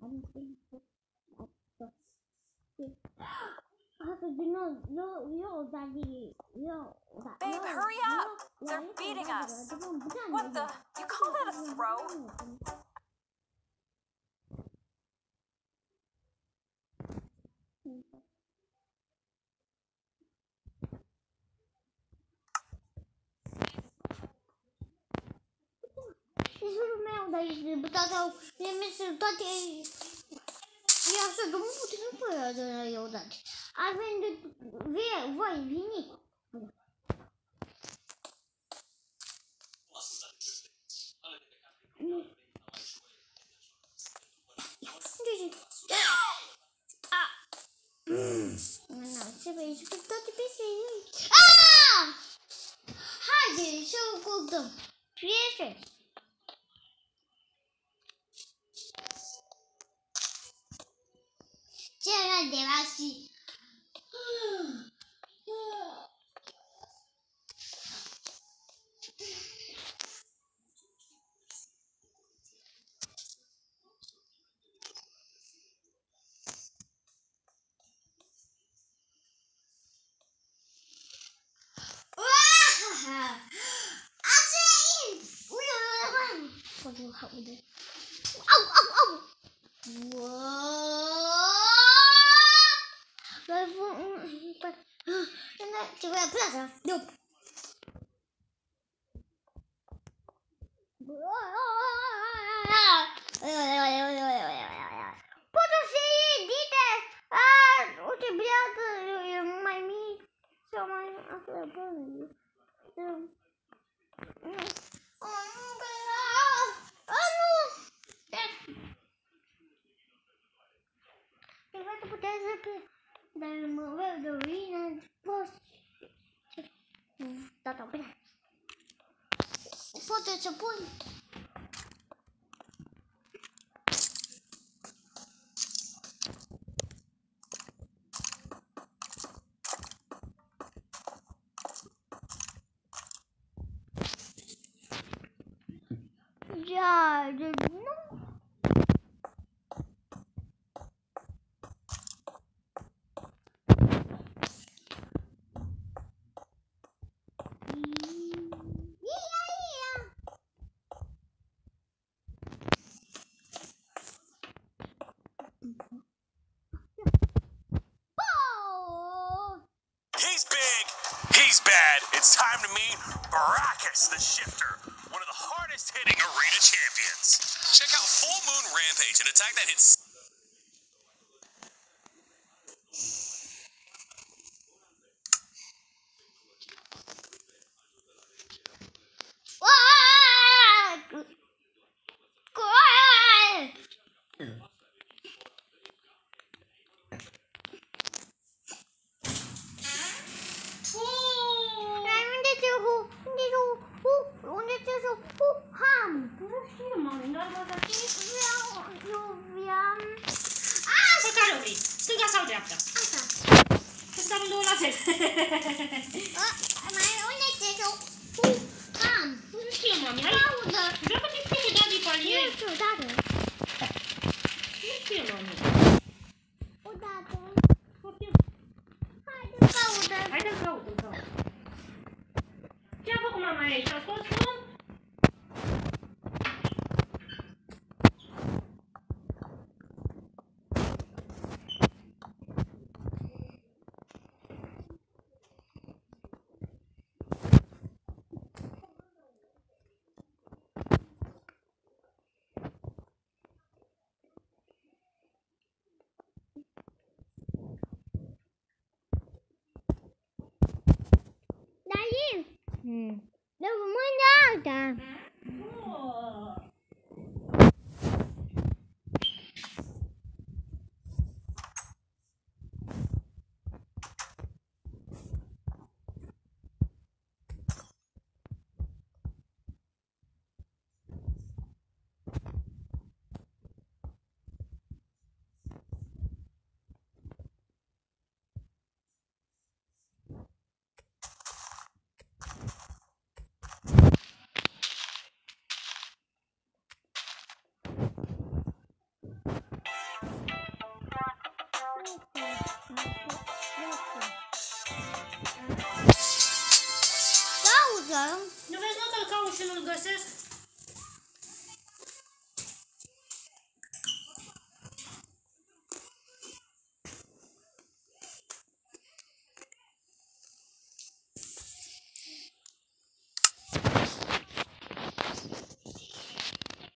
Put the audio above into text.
Babe, hurry up! They're beating us! What the? You call that a throw? Dar ești bătata, mi-e toate, e așa, domnul putem pe aia de eu date. Avem de, voi, veniți. Nu, trebuie să toate peste. Haide, să o căutăm. Prieten. Ce era de la și... Trebuie plata. Poate să edite. Uite, bleagă, e mai mic sau mai dar mă văd de ruină, poți... Da, bine. Poate să pun... Ja, de nu... He's big, he's bad. It's time to meet Baracus the Shifter, one of the hardest hitting arena champions. Check out Full Moon Rampage, an attack that hits. Stânga sau dreapta? Asta. Să stau în două la fel. Mai unde te duc? Nu știu, mami. Caudă. Joacă de primul daddy palier. Nu știu, dată. Nu știu, mami. O dată. Haide, caudă. Haide, caută. Ce a făcut mama aici? A scos un? Dă mâna alta. și nu-l găsesc.